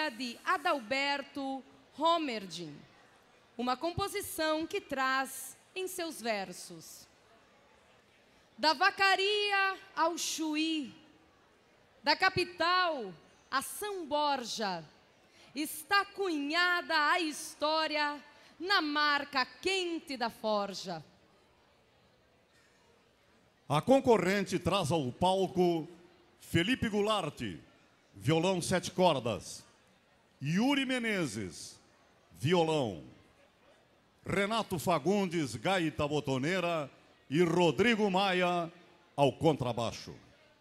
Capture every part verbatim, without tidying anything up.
música de Adalberto Homerding, uma composição que traz em seus versos: da Vacaria ao Chuí, da capital a São Borja, está cunhada a história na marca quente da forja. A concorrente traz ao palco Felipe Goulart, violão sete cordas, Yuri Menezes, violão, Renato Fagundes, gaita botoneira e Rodrigo Maia ao contrabaixo.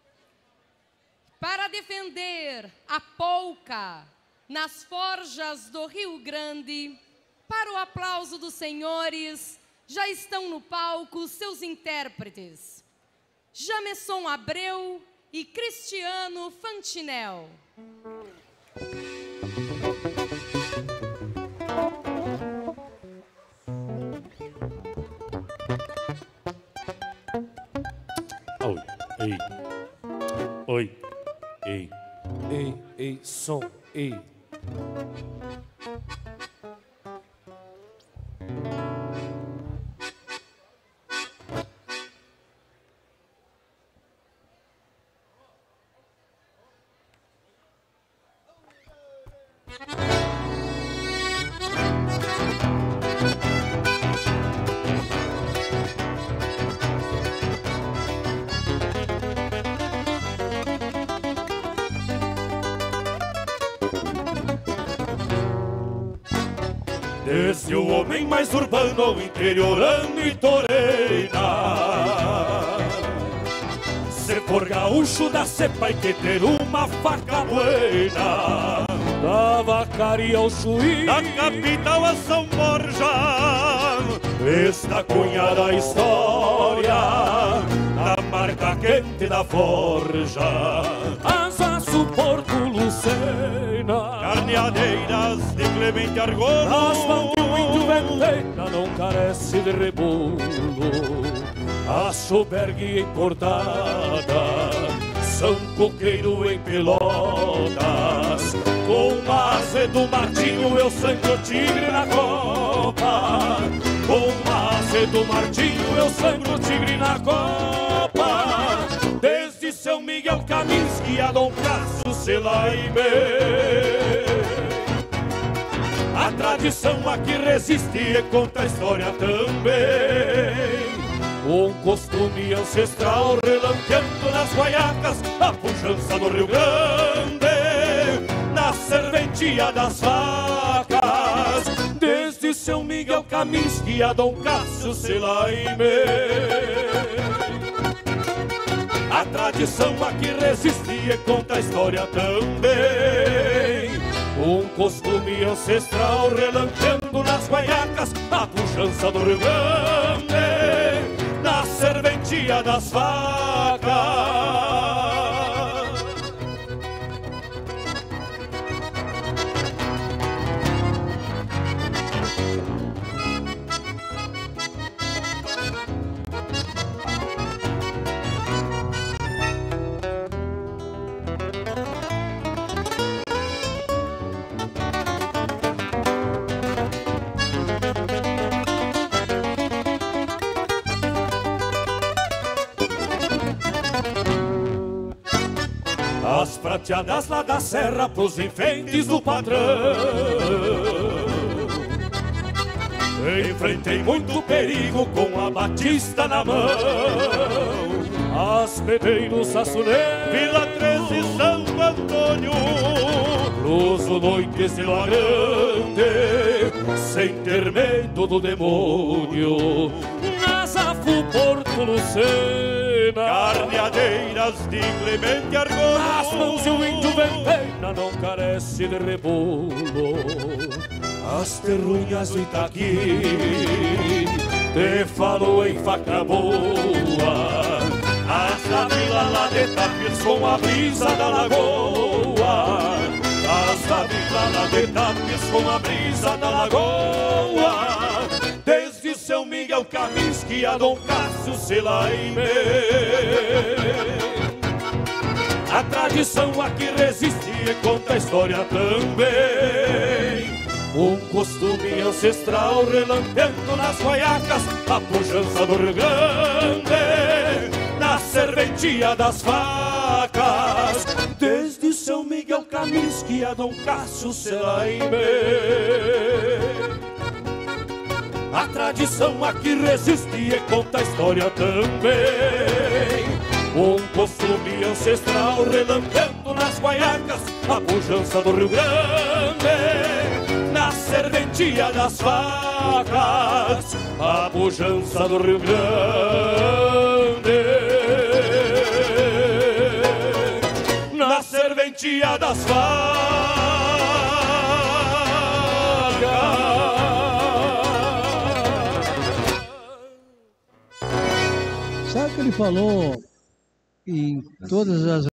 Para defender a polca nas forjas do Rio Grande, para o aplauso dos senhores, já estão no palco seus intérpretes, Jameson Abreu e Cristiano Fantinel. Oi, ei, oi, ei, ei, ei, som, ei. Desde o homem mais urbano ao interiorano e toreina, se for gaúcho da cepa e que ter uma faca buena. Da Vacaria ao Chuí, da capital a São Borja, está cunhada a história da marca quente da forja. Asaço Porto Lucena, carneadeiras de Clemente Argono, as mãos que o índio venteira não carece de rebolo. A Sobergue importada, São Coqueiro em Pelotas, com a Azedo Martinho eu sangue o tigre na copa. Com a Azedo Martinho eu sangue o tigre na copa. Desde São Miguel Kaminski a Dom Cássio Selaime, a tradição aqui resiste e conta a história também. Um costume ancestral relampeando nas guaiacas, a pujança do Rio Grande, na serventia das facas. Desde São Miguel Kaminski a Dom Cássio Selaime, a tradição aqui resiste e conta a história também. Um costume ancestral relampeando nas guaiacas, a pujança do Rio Grande, na serventia das facas. As prateadas lá da serra pros enfeites do patrão. Enfrentei muito perigo com a batista na mão. As pedreiros assuneiros, Vila treze São Antônio, cruzo noites de larante, sem ter medo do demônio. Nasafo Porto Lucena, carneadeiras de Clemente Argono, as mãos e o índio venteira não carece de rebolo. As terrunhas do Itaqui te falo em faca boa. As da vila lá de Tapes com a brisa da lagoa. As da vila lá de Tapes com a brisa da lagoa. Desde São Miguel Kaminski a Dom Cássio Selaime, A tradição aqui resiste e conta a história também. Um costume ancestral relampeando nas guaiacas, a pujança do Rio Grande, na serventia das facas. Desde São Miguel Camisque a Dom Cássio Selaime, a tradição aqui resiste e conta a história também. Um costume ancestral relampeando nas guaiacas, a pujança do Rio Grande, na serventia das facas, a pujança do Rio Grande, na serventia das facas. Sabe o que ele falou em todas as